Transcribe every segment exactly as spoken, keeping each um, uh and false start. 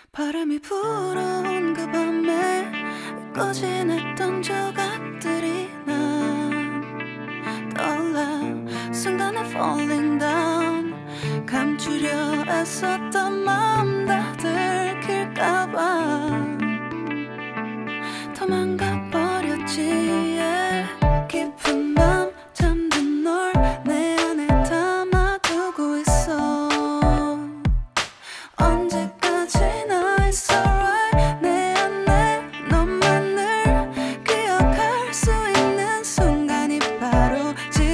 바람이 불어온 그 밤에 잊고 지냈던 조각들이 난 떠올라. 순간에 falling down. 감추려 애썼던 마음 다 들킬까봐 도망가 버렸지. yeah. 깊은 밤 잠든 널 내 안에 담아두고 있어. 언제까지나 it's alright. 내 안에 너만을 기억할 수 있는 순간이 바로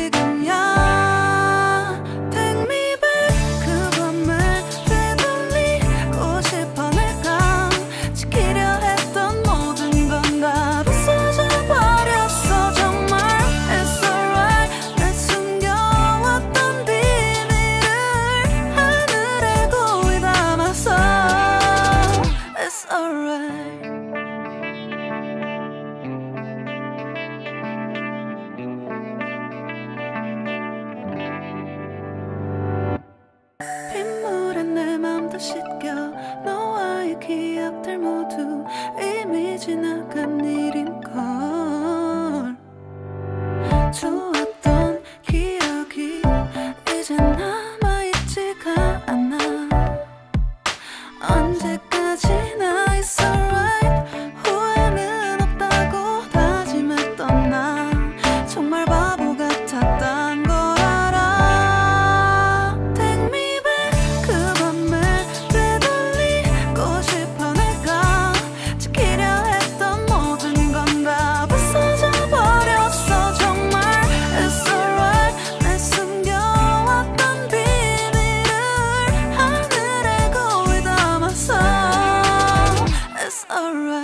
지금이야. Take me back. 그 밤을 되돌리고 싶어. 내가 지키려 했던 모든 건 다 부서져 버렸어. 정말 it's alright. 내 숨겨왔던 비밀을 하늘에 고이 담았어. It's alright. 빗물에 내 맘도 씻겨. 너와의 기억들 모두 이미 지나간 일인걸. 좋았던 기억이 이제 남아있지가 않아. 언제까지나 it's alright. 후회는 없다고 다짐했던 나 정말 바보 같았단 걸 알아. Take me back. 그 밤을 되돌리고 싶어. 내가 지키려 했던 모든 건 다 부서져 버렸어. 정말 it's alright. 내 숨겨왔던 비밀을 하늘에 고이 담았어. It's alright.